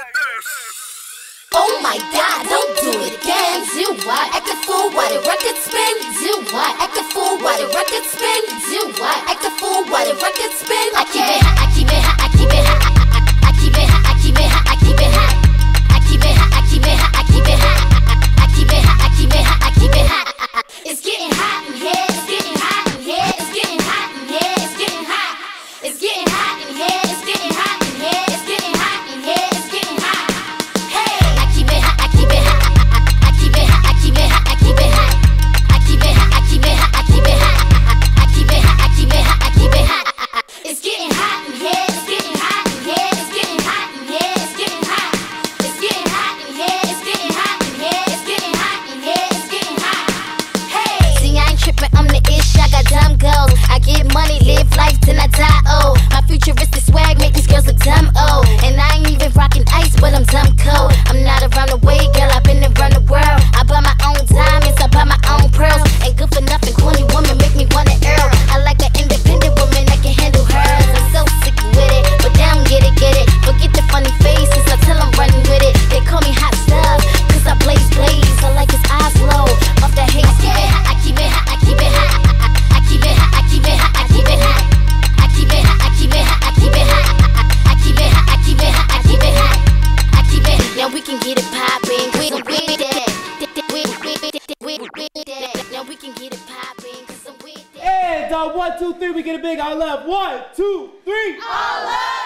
Oh my God, don't do it again. Do what? Act a fool while the record spin. Do what? Act a fool while the record spin. Do what? Act a fool while the record spin. I keep it hot, I keep it hot, I keep it hot. I keep it hot, I keep it hot, I keep it hot. I keep it hot, I keep it hot, I keep it hot. I keep it hot, I keep it hot, I keep it hot. It's getting hot in here, it's getting hot in here, it's getting hot in here, it's getting hot. It's getting hot in here, it's getting hot in here, it's getting hot in here, it's getting hot. Hey, I keep it hot, I keep it hot. I keep it hot, I keep it hot, I keep it hot. I keep it hot, I keep it hot, I keep it hot. I keep it hot, I keep it hot, I keep it hot. It's getting hot in here, it's getting hot in here, it's getting hot in here, it's getting hot. It's getting hot in here, it's getting hot in here, it's getting hot in here, it's getting hot. Hey, see I ain't tripping, I'm the ish, I got dumb goals. I get money, live life till I die, oh. My futuristic swag make these girls look dumb, oh. And I ain't even rocking ice, but I'm dumb cold. I'm not around the way, girl, I've been around the world. I buy my own diamonds, I buy my own pearls. Ain't good for nothing, corny woman make me wanna earl. I like an independent woman that can handle hers. I'm so sick with it, but they don't get it, get it. Forget the funny faces, I tell them running with it. They call me hot stuff, cause I blaze, blaze. I like his eyes low, off the haze. I keep it hot, I keep it hot, I keep it hot. I keep it hot, I keep it hot, I keep it hot. I keep it hot, I keep it hot, I keep it hot. I keep it hot, I keep it hot, I keep it hot. Now we can get it poppin', we that. Now we can get it poppin', cause I'm with that. And on 1, 2, 3, we get it big. All love. 1, 2, 3. All love.